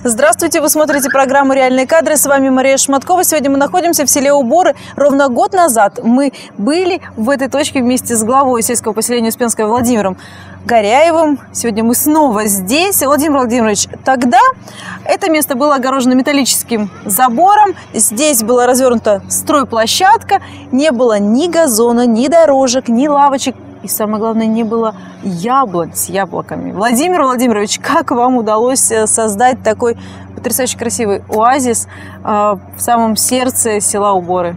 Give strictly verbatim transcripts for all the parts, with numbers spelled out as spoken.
Здравствуйте, вы смотрите программу «Реальные кадры». С вами Мария Шматкова. Сегодня мы находимся в селе Уборы. Ровно год назад мы были в этой точке вместе с главой сельского поселения Успенского Владимиром Горяевым. Сегодня мы снова здесь. Владимир Владимирович, тогда это место было огорожено металлическим забором. Здесь была развернута стройплощадка. Не было ни газона, ни дорожек, ни лавочек. И самое главное, не было яблонь с яблоками. Владимир Владимирович, как вам удалось создать такой потрясающе красивый оазис э, в самом сердце села Уборы?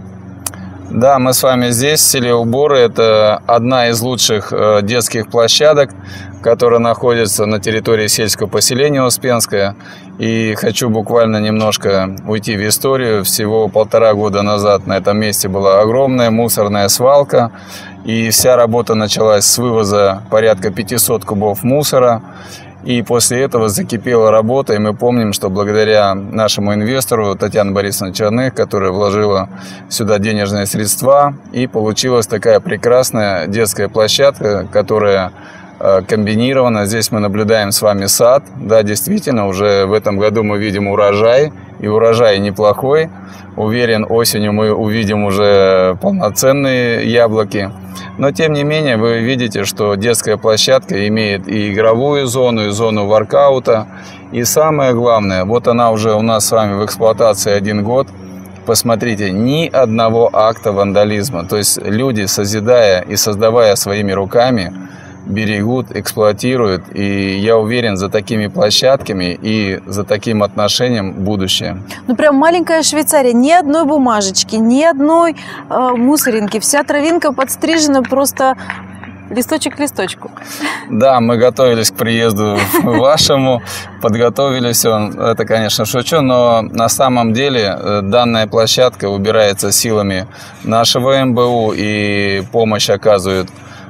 Да, мы с вами здесь, в селе Уборы. Это одна из лучших э, детских площадок, которая находится на территории сельского поселения Успенское. И хочу буквально немножко уйти в историю. Всего полтора года назад на этом месте была огромная мусорная свалка. И вся работа началась с вывоза порядка пятисот кубов мусора. И после этого закипела работа. И мы помним, что благодаря нашему инвестору Татьяне Борисовне Черных, которая вложила сюда денежные средства, и получилась такая прекрасная детская площадка, которая комбинирована. Здесь мы наблюдаем с вами сад. Да, действительно, уже в этом году мы видим урожай. И урожай неплохой. Уверен, осенью мы увидим уже полноценные яблоки. Но, тем не менее, вы видите, что детская площадка имеет и игровую зону, и зону воркаута. И самое главное, вот она уже у нас с вами в эксплуатации один год. Посмотрите, ни одного акта вандализма. То есть люди, созидая и создавая своими руками, берегут, эксплуатируют. И я уверен, за такими площадками и за таким отношением будущее. Ну, прям маленькая Швейцария. Ни одной бумажечки, ни одной э, мусоринки. Вся травинка подстрижена просто листочек к листочку. Да, мы готовились к приезду вашему, подготовили все. Это, конечно, шучу, но на самом деле данная площадка убирается силами нашего эм бэ у, и помощь оказывают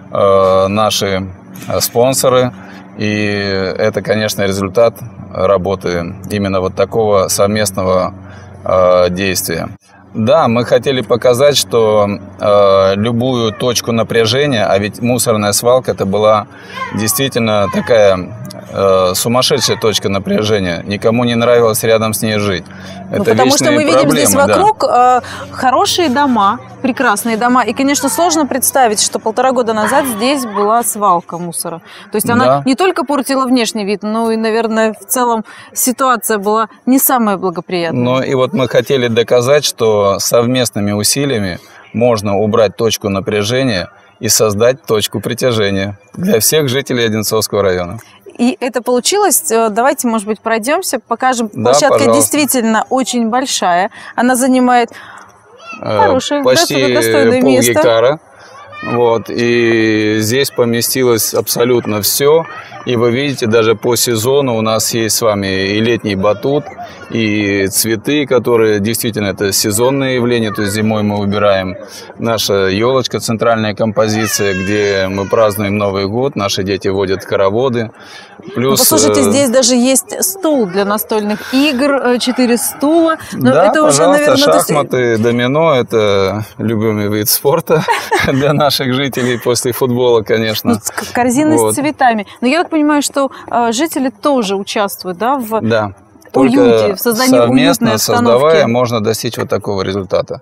наши спонсоры, и это, конечно, результат работы именно вот такого совместного э, действия. Да, мы хотели показать, что э, любую точку напряжения, а ведь мусорная свалка это была действительно такая э, сумасшедшая точка напряжения. Никому не нравилось рядом с ней жить. Ну, это потому что мы видим проблемы, здесь вокруг да. э, хорошие дома, прекрасные дома. И, конечно, сложно представить, что полтора года назад здесь была свалка мусора. То есть она да. не только портила внешний вид, но и, наверное, в целом ситуация была не самая благоприятная. Ну и вот мы хотели доказать, что совместными усилиями можно убрать точку напряжения и создать точку притяжения для всех жителей Одинцовского района. И это получилось. Давайте, может быть, пройдемся, покажем. Да, площадка пожалуйста. Действительно очень большая. Она занимает хорошее, почти достойное место. Полгектара. Вот, и здесь поместилось абсолютно все. И вы видите, даже по сезону у нас есть с вами и летний батут, и цветы, которые действительно это сезонное явление. То есть зимой мы убираем наша елочка, центральная композиция, где мы празднуем Новый год, наши дети водят хороводы. Плюс, ну, послушайте, здесь даже есть стул для настольных игр, четыре стула. Но да, это уже, пожалуйста, наверное, шахматы, есть... домино – это любимый вид спорта для наших жителей после футбола, конечно. Корзины с цветами. Но я так понимаю, что жители тоже участвуют, да, в да. уюте, в создании уютной обстановки. Совместно создавая, можно достичь вот такого результата.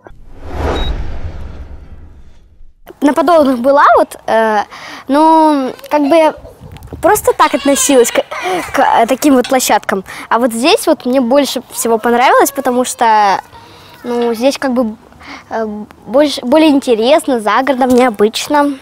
На подобных была вот, э, ну, как бы просто так относилась к, к таким вот площадкам. А вот здесь вот мне больше всего понравилось, потому что, ну, здесь как бы э, больше, более интересно, за городом, необычно.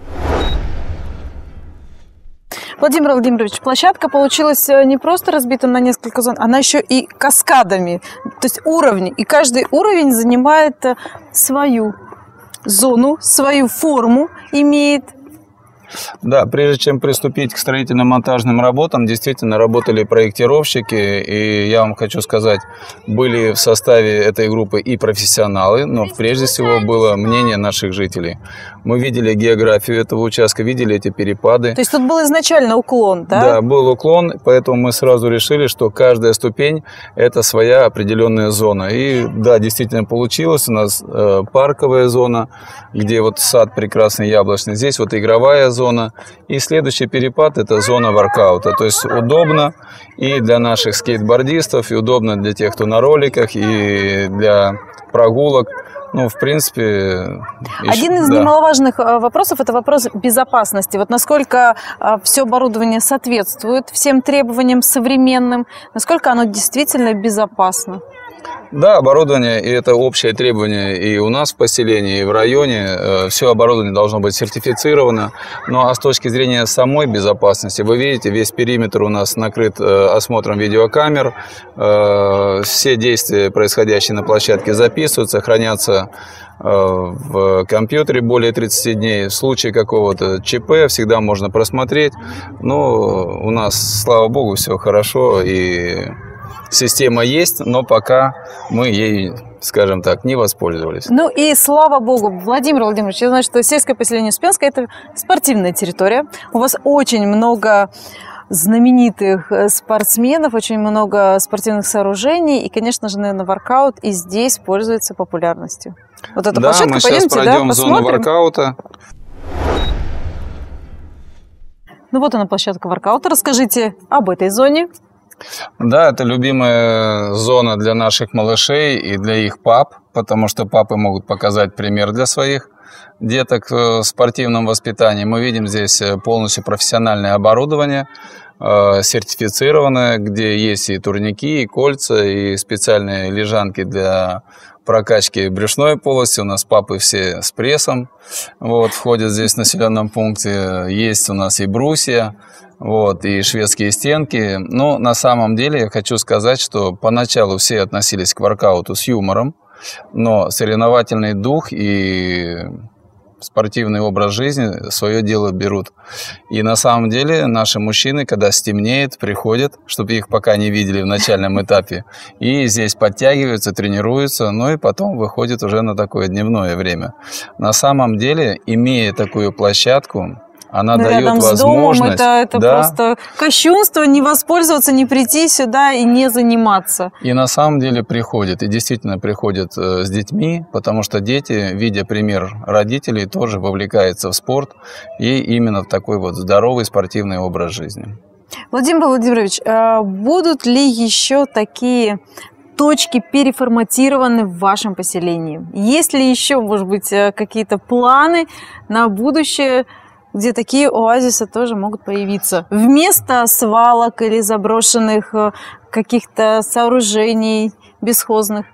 Владимир Владимирович, площадка получилась не просто разбита на несколько зон, она еще и каскадами, то есть уровни. И каждый уровень занимает свою зону, свою форму имеет. Да, прежде чем приступить к строительно-монтажным работам, действительно работали проектировщики, и я вам хочу сказать, были в составе этой группы и профессионалы, но прежде всего было мнение наших жителей. Мы видели географию этого участка, видели эти перепады. То есть тут был изначально уклон, да? Да, был уклон, поэтому мы сразу решили, что каждая ступень – это своя определенная зона. И да, действительно получилось, у нас э, парковая зона, где вот сад прекрасный яблочный, здесь вот игровая зона. зона. И следующий перепад – это зона воркаута. То есть удобно и для наших скейтбордистов, и удобно для тех, кто на роликах, и для прогулок. Ну, в принципе... Один из да. немаловажных вопросов – это вопрос безопасности. Вот насколько все оборудование соответствует всем требованиям современным, насколько оно действительно безопасно? Да, оборудование, и это общее требование и у нас в поселении, и в районе. Все оборудование должно быть сертифицировано. Ну а с точки зрения самой безопасности, вы видите, весь периметр у нас накрыт осмотром видеокамер. Все действия, происходящие на площадке, записываются, хранятся в компьютере более тридцати дней. В случае какого-то ЧП всегда можно просмотреть. Но у нас, слава богу, все хорошо, и система есть, но пока мы ей, скажем так, не воспользовались. Ну и слава богу, Владимир Владимирович, я знаю, что сельское поселение Успенское – это спортивная территория. У вас очень много знаменитых спортсменов, очень много спортивных сооружений. И, конечно же, наверное, воркаут и здесь пользуется популярностью. Вот эта да, площадка, мы пойдемте, сейчас пройдем да, зону воркаута. Ну вот она, площадка воркаута. Расскажите об этой зоне. Да, это любимая зона для наших малышей и для их пап, потому что папы могут показать пример для своих деток в спортивном воспитании. Мы видим здесь полностью профессиональное оборудование, сертифицированное, где есть и турники, и кольца, и специальные лежанки для прокачки брюшной полости. У нас папы все с прессом вот, входят здесь в населенном пункте. Есть у нас и брусья. Вот, и шведские стенки. Но на самом деле я хочу сказать, что поначалу все относились к воркауту с юмором, но соревновательный дух и спортивный образ жизни свое дело берут. И на самом деле наши мужчины, когда стемнеет, приходят, чтобы их пока не видели в начальном этапе, и здесь подтягиваются, тренируются, ну и потом выходят уже на такое дневное время. На самом деле, имея такую площадку, она ну, дает рядом возможность... с домом, это, это да, просто кощунство, не воспользоваться, не прийти сюда и не заниматься. И на самом деле приходят, и действительно приходят с детьми, потому что дети, видя пример родителей, тоже вовлекаются в спорт и именно в такой вот здоровый спортивный образ жизни. Владимир Владимирович, будут ли еще такие точки переформатированы в вашем поселении? Есть ли еще, может быть, какие-то планы на будущее, где такие оазисы тоже могут появиться? Вместо свалок или заброшенных каких-то сооружений бесхозных?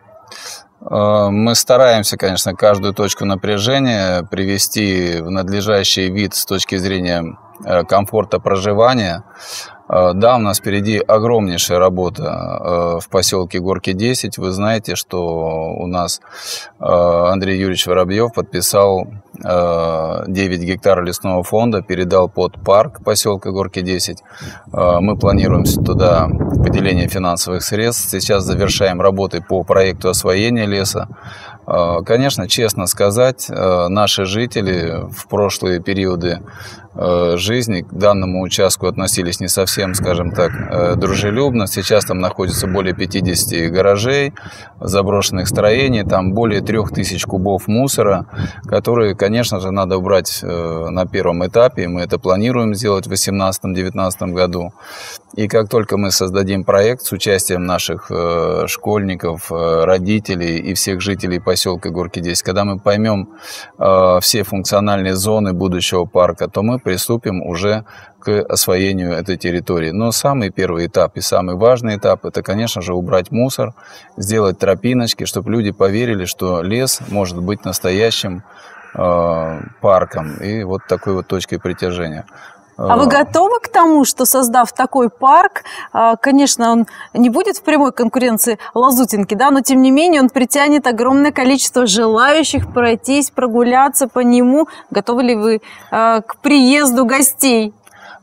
Мы стараемся, конечно, каждую точку напряжения привести в надлежащий вид с точки зрения комфорта проживания. Да, у нас впереди огромнейшая работа в поселке Горки десять. Вы знаете, что у нас Андрей Юрьевич Воробьев подписал девять гектаров лесного фонда, передал под парк поселка Горки десять. Мы планируем туда выделение финансовых средств. Сейчас завершаем работы по проекту освоения леса. Конечно, честно сказать, наши жители в прошлые периоды жизни к данному участку относились не совсем, скажем так, дружелюбно. Сейчас там находится более пятидесяти гаражей, заброшенных строений, там более трех тысяч кубов мусора, которые, конечно же, надо убрать на первом этапе. Мы это планируем сделать в две тысячи восемнадцатом-девятнадцатом году. И как только мы создадим проект с участием наших школьников, родителей и всех жителей поселка Горки десять, когда мы поймем все функциональные зоны будущего парка, то мы приступим уже к освоению этой территории. Но самый первый этап и самый важный этап – это, конечно же, убрать мусор, сделать тропиночки, чтобы люди поверили, что лес может быть настоящим э, парком и вот такой вот точкой притяжения. А вы готовы к тому, что, создав такой парк, конечно, он не будет в прямой конкуренции Лазутинки, да, но тем не менее он притянет огромное количество желающих пройтись, прогуляться по нему? Готовы ли вы к приезду гостей?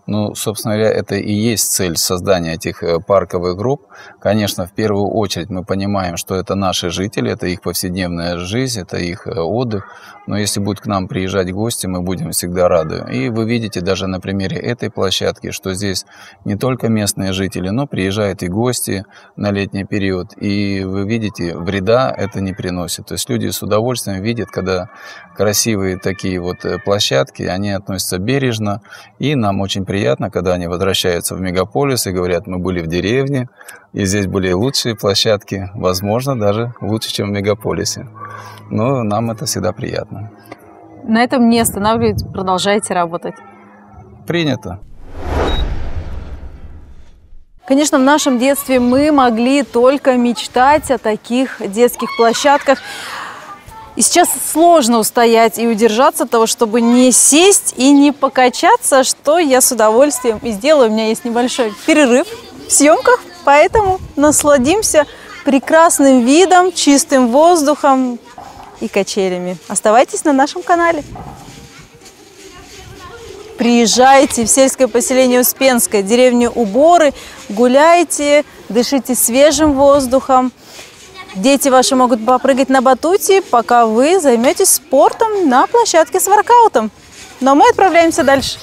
Ну, собственно говоря, это и есть цель создания этих парковых групп. Конечно, в первую очередь мы понимаем, что это наши жители, это их повседневная жизнь, это их отдых. Но если будут к нам приезжать гости, мы будем всегда рады. И вы видите даже на примере этой площадки, что здесь не только местные жители, но приезжают и гости на летний период. И вы видите, вреда это не приносит. То есть люди с удовольствием видят, когда красивые такие вот площадки, они относятся бережно. И нам очень приятно, когда они возвращаются в мегаполис и говорят, мы были в деревне, и здесь были лучшие площадки, возможно, даже лучше, чем в мегаполисе. Но нам это всегда приятно. На этом не останавливайтесь, продолжайте работать. Принято. Конечно, в нашем детстве мы могли только мечтать о таких детских площадках. И сейчас сложно устоять и удержаться от того, чтобы не сесть и не покачаться, что я с удовольствием и сделаю. У меня есть небольшой перерыв в съемках, поэтому насладимся прекрасным видом, чистым воздухом и качелями. Оставайтесь на нашем канале. Приезжайте в сельское поселение Успенское, деревню Уборы, гуляйте, дышите свежим воздухом. Дети ваши могут попрыгать на батуте, пока вы займетесь спортом на площадке с воркаутом. Но мы отправляемся дальше.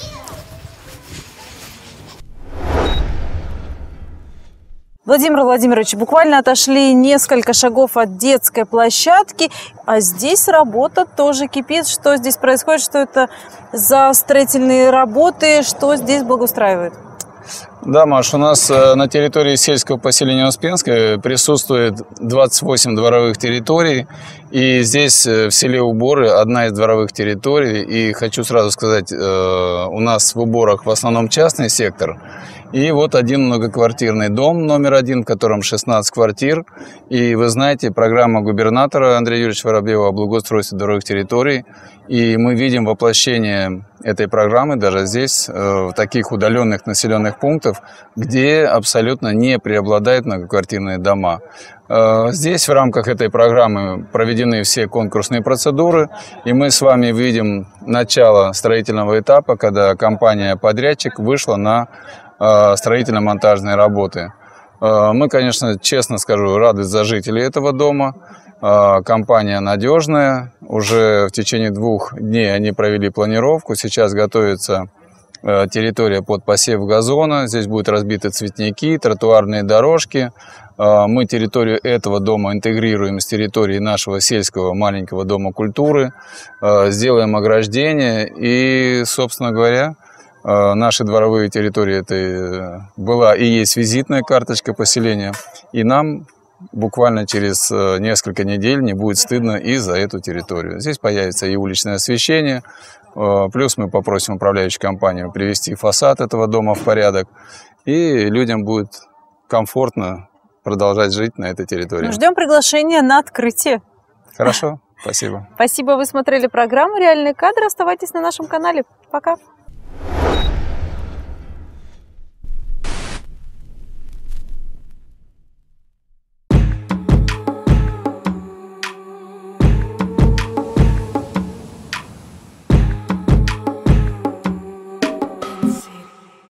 Владимир Владимирович, буквально отошли несколько шагов от детской площадки, а здесь работа тоже кипит. Что здесь происходит, что это за строительные работы, что здесь благоустраивает? Да, Маш, у нас на территории сельского поселения Успенское присутствует двадцать восемь дворовых территорий. И здесь, в селе Уборы, одна из дворовых территорий. И хочу сразу сказать, у нас в Уборах в основном частный сектор. И вот один многоквартирный дом, номер один, в котором шестнадцать квартир. И вы знаете, программа губернатора Андрея Юрьевича Воробьева о благоустройстве дворовых территорий. И мы видим воплощение этой программы даже здесь, в таких удаленных населенных пунктах, где абсолютно не преобладают многоквартирные дома. Здесь в рамках этой программы проведены все конкурсные процедуры, и мы с вами видим начало строительного этапа, когда компания-подрядчик вышла на строительно-монтажные работы. Мы, конечно, честно скажу, рады за жителей этого дома. Компания надежная. Уже в течение двух дней они провели планировку. Сейчас готовится территория под посев газона. Здесь будут разбиты цветники, тротуарные дорожки. Мы территорию этого дома интегрируем с территорией нашего сельского маленького дома культуры. Сделаем ограждение и, собственно говоря, наши дворовые территории — это была и есть визитная карточка поселения. И нам буквально через несколько недель не будет стыдно и за эту территорию. Здесь появится и уличное освещение. Плюс мы попросим управляющую компанию привести фасад этого дома в порядок. И людям будет комфортно продолжать жить на этой территории. Ждем приглашения на открытие. Хорошо, спасибо. Спасибо, вы смотрели программу «Реальные кадры». Оставайтесь на нашем канале. Пока.